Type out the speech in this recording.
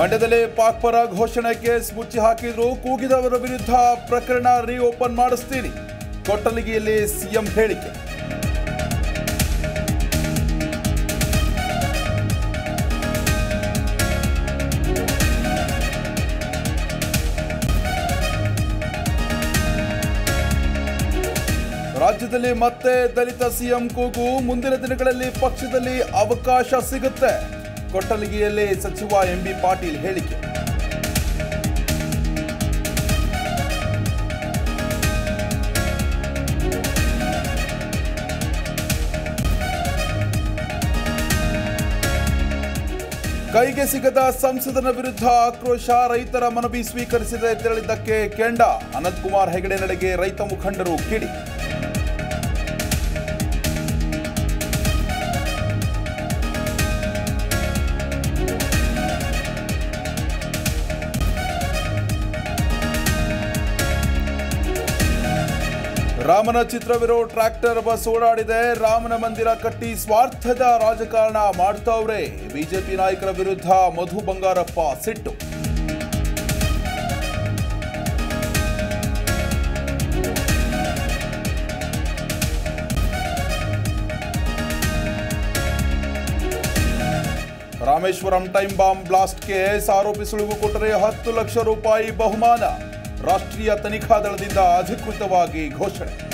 ಮಂಡ್ಯದಲ್ಲಿ ಪಾಕ್ ಪರ ಘೋಷಣೆ ಕೇಸ್ ಮುಚ್ಚಿ ಹಾಕಿದ್ರು. ಕೂಗಿದವರ ವಿರುದ್ಧ ಪ್ರಕರಣ ರೀಓಪನ್ ಮಾಡಿಸ್ತೀನಿ. ಕೊಟ್ಟಲಿಗೆಯಲ್ಲಿ ಸಿಎಂ ಹೇಳಿಕೆ. ರಾಜ್ಯದಲ್ಲಿ ಮತ್ತೆ ದಲಿತ ಸಿಎಂ ಕೂಗು. ಮುಂದಿನ ದಿನಗಳಲ್ಲಿ ಪಕ್ಷದಲ್ಲಿ ಅವಕಾಶ ಸಿಗುತ್ತೆ. ಕೊಟ್ಟಲಿಗೆಯಲ್ಲಿ ಸಚಿವ ಎಂಬಿ ಪಾಟೀಲ್ ಹೇಳಿಕೆ. ಕೈಗೆ ಸಿಗದ ಸಂಸದನ ವಿರುದ್ಧ ಆಕ್ರೋಶ. ರೈತರ ಮನವಿ ಸ್ವೀಕರಿಸದೆ ತೆರಳಿದ್ದಕ್ಕೆ ಕೆಂಡ. ಅನಂತಕುಮಾರ್ ಹೆಗಡೆ ನಡೆಗೆ ರೈತ ಮುಖಂಡರು ಕಿಡಿ. ರಾಮನ ಚಿತ್ರವಿರೋ ಟ್ರ್ಯಾಕ್ಟರ್ ಬಸ್ ಓಡಾಡಿದೆ. ರಾಮನ ಮಂದಿರ ಕಟ್ಟಿ ಸ್ವಾರ್ಥದ ರಾಜಕಾರಣ ಮಾಡ್ತಾವ್ರೆ. ಬಿಜೆಪಿ ನಾಯಕರ ವಿರುದ್ಧ ಮಧು ಬಂಗಾರಪ್ಪ ಸಿಟ್ಟು. Rameshwaram time bomb blast case ಆರೋಪಿ ಸುಳಿವು ಕೊಟ್ಟರೆ 10 ಲಕ್ಷ ರೂಪಾಯಿ ಬಹುಮಾನ. ರಾಷ್ಟ್ರೀಯ ತನಿಖಾ ದಳದಿಂದ ಅಧಿಕೃತವಾಗಿ ಘೋಷಣೆ.